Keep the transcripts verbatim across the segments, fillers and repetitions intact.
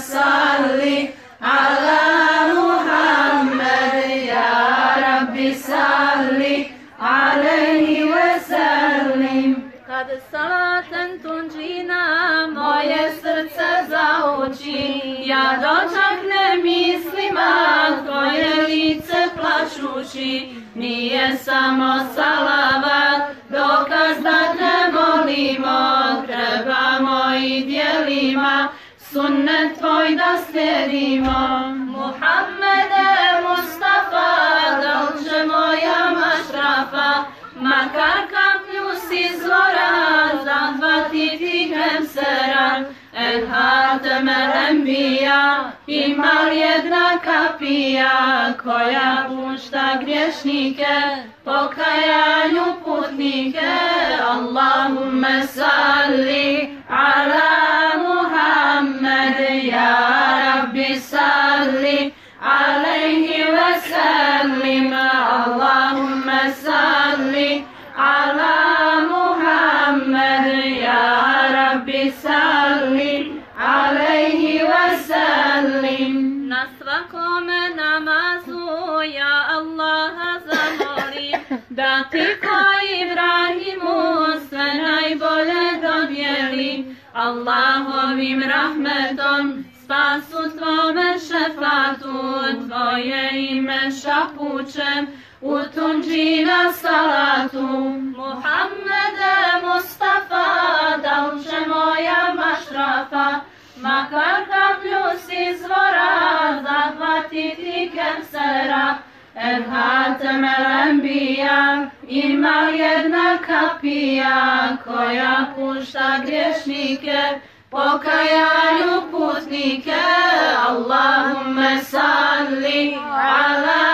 salli ala Muhammad ya Rabbi salli alaihi wa sallim. Kad salaten tunđina moje srce zauči, ja dočaknem mislimat koje lice plačući. Nije samo salavat dokaz da te molimo, trebamo i djelima sunnet tvoj da slijedimo. Muhammede Mustafa, da li će moja mašrafa, makar kaplju si zlora, zahvatiti kemsera. En hatemel enbija, ima li jedna kapija, koja pušta griješnike, pokajanju putnike. Allahumme salli ala Muhammad ya Rabbi salli alaihi wa sallim. Allahumme salli ala Muhammad ya Rabbi salli alaihi wa sallim. Na svakome namazu ja Allaha zamolim, da ti ko Ibrahimu sve najbolje dodijeli. Allahovim rahmetom spasu tvome šefatu, tvoje ime šapućem u tunđina salatu. Muhammede Mustafa, da li će moja mašrafa, makar kaplju si zvora, zahvatiti kemsera. En hatemel enbija, ima jedna kapija, koja pušta griješnike, pokajanju putnike. Allahumme salli ala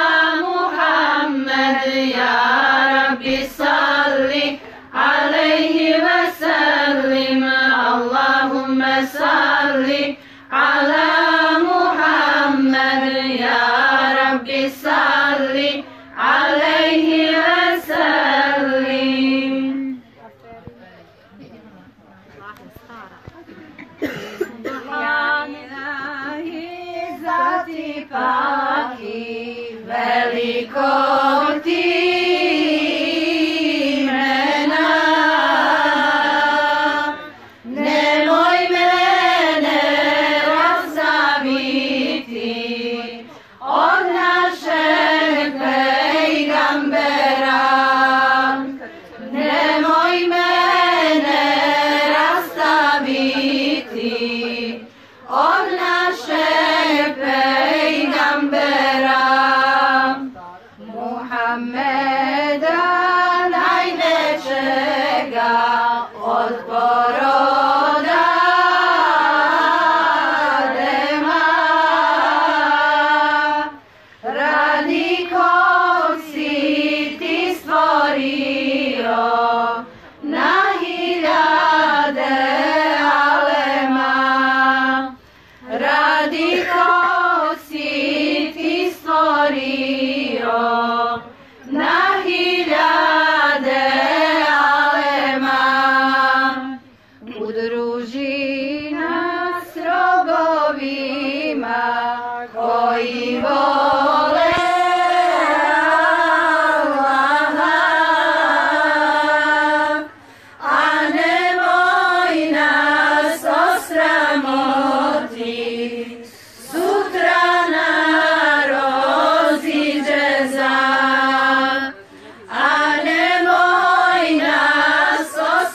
Muhammad ya Rabbi salli alaihi wa sallim. Allahumme salli ala Muhammad ya Rabbi salli alaihi wa sallim. Zati paki velikog ti imena, nemoj mene razdaviti od našeg pejgambera. Nemoj mene razdaviti od našeg pejgambera. Muhammeda najvećega od poroda Adema, radi kog si ti stvorio na hiljade alema. Radi kog si ti stvorio na hiljade alema. Udruži nas robovima koji vole Allaha, a nemoj nas osramoti sutra na rozi džeza. A nemoj nas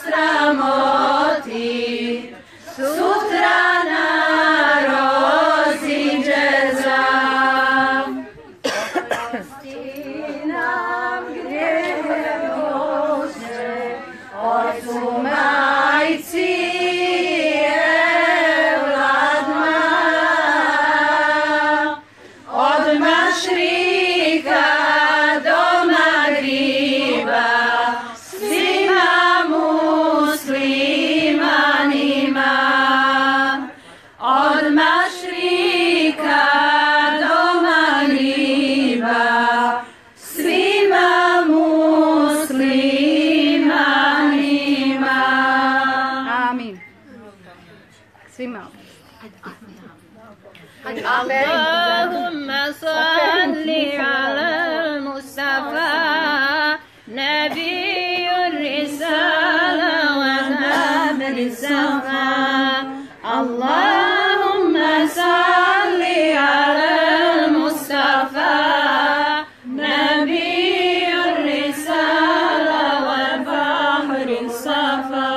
osramoti sutra na rozi džeza. اللهم صل على المصطفى نبي الرسالة وهاب الصفا. اللهم صل على المصطفى نبي الرسالة وبحر الصفا.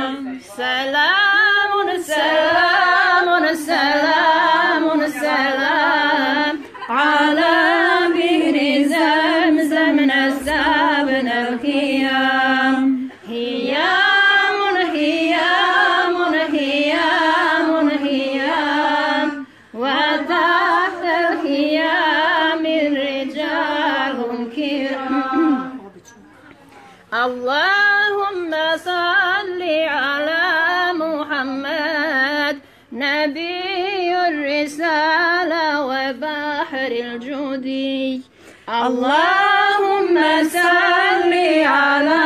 سلام سلام سلام سلام على بئر زمزم نسابنا الخيام. هيام هيام هيام هيام وتحت الخيام الرجال كرام. اللهم صل على محمد نبي الرسالة وبحر الجودي. اللهم صل على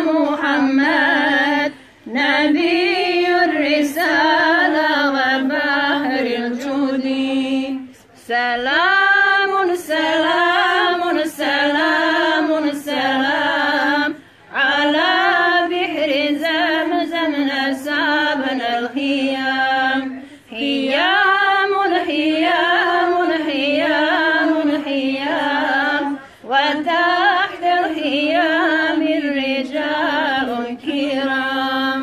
محمد نبي الرسالة وبحر الجودي. سلام سلام سلام سلام على بحر زمزم نسابنا الخيام. هيام هيام هيام هيام وتحت الخيام الرجال الكرام.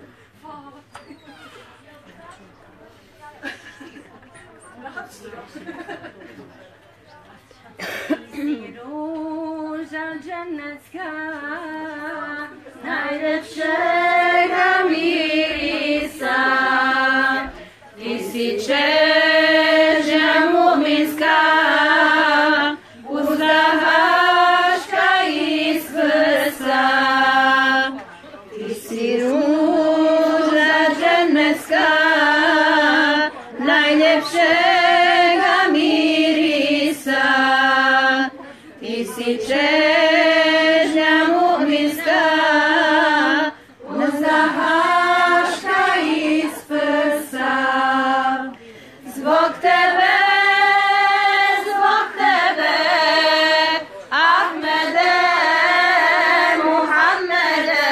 روز جنتك najlepszego miejsca. Tysiące mu'minska uzdahaszka i spysa. Tysiące jannecka najlepszego miejsca. Tysiące mu'minska uzdahaszka i spysa. Zbog Tebe, zbog Tebe, Ahmede, Muhammede,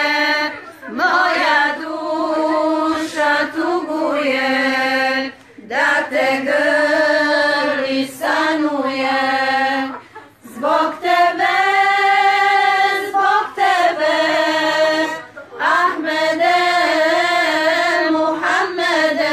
moja dusza tuguje, da Tego lisanuje. Zbog Tebe, zbog Tebe, Ahmede, Muhammede,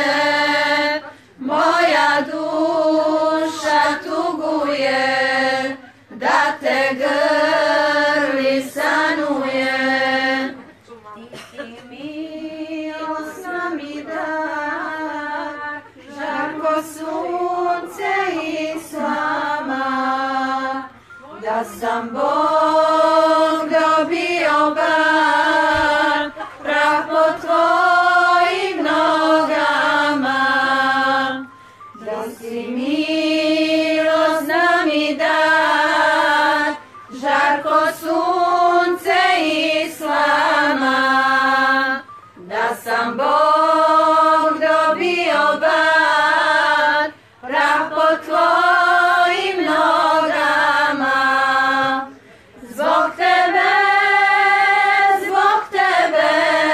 moja dusza tuguje, da Te grli sanuje. Ti milost nam i dar, žarko sunce Islama, da sam Bog dobio bar, prah pod Tvojim nogama. Da si milost nam i dar, žarko sunce Islama, da sam Bog dobio bar, prah pod Tvojim nogama. Zbog Tebe, zbog Tebe,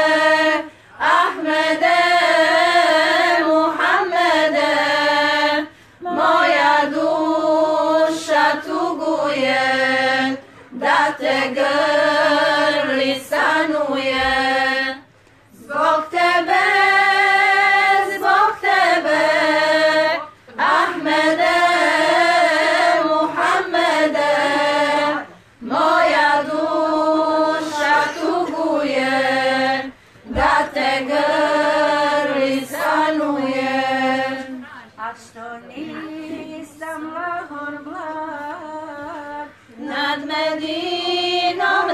Ahmede, Muhammede, moja duša tuguje, da Te grli sanuje. Zbog Tebe, zbog Tebe, Ahmede, Muhammede, moja duša tuguje, da Te grli sanuje. A što nisam lahor blag, nad Medinom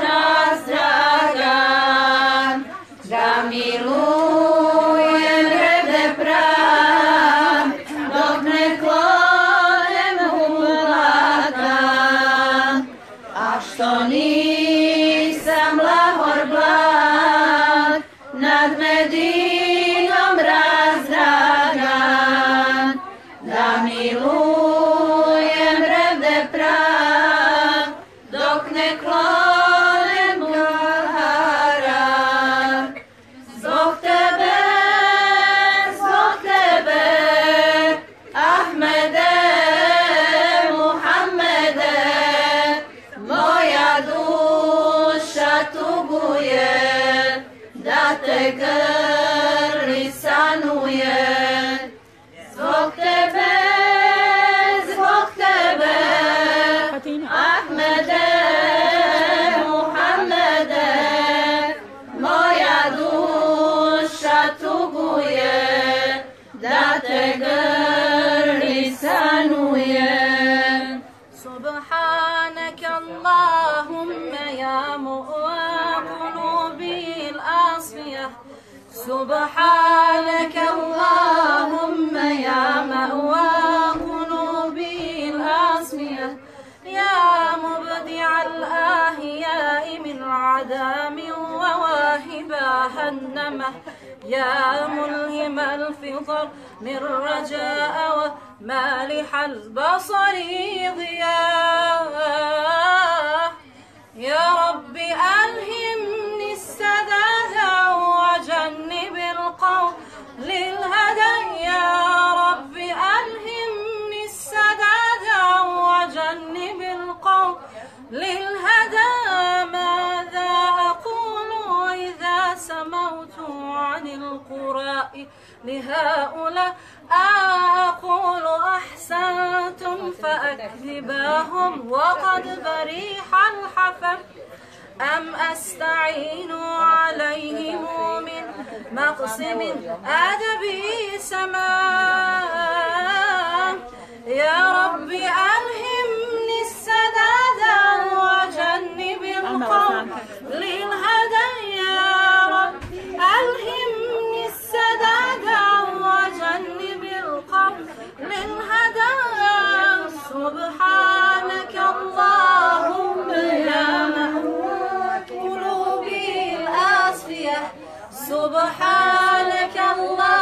razdragan, da milujem grede prav, dok ne klonem u blagan. A što nisam lahor blag, nad Medinom razdragan, milujem revde prav, dok ne klonem Bulhara. Zbog tebe, zbog tebe, Ahmede, Muhammede, moja duša tuguje, da te grli sanuje. Zbog tebe, zbog tebe, Ahmede, Muhammede, moja duša tuguje, da te grli sanuje. سبحانك اللهم يا مؤوى قلوبي الآصية سبحانك اللهم يا مأوى قلوبي الآصية يا مبدع الآهياء من عدم وواهبها النمة يا ملهم الفطر من رجاء ومالح البصر ضياء يا رب ألهمني السداد وجنب القول للهدى يا رب ألهمني السداد وجنب القول للهدى ماذا أقول إذا سموت عن القراء لهؤلاء أقول أحسنتم فأكذباهم وقد بريح الحفر أم أستعين عليهم من مقسم أدبي سماء يا رب ألهمني السداد وجنب القول للهدى يا رب ألهمني السداد وجنب القول للهدى سبحانك اللهم يا قلوبي الآصفية سبحانك الله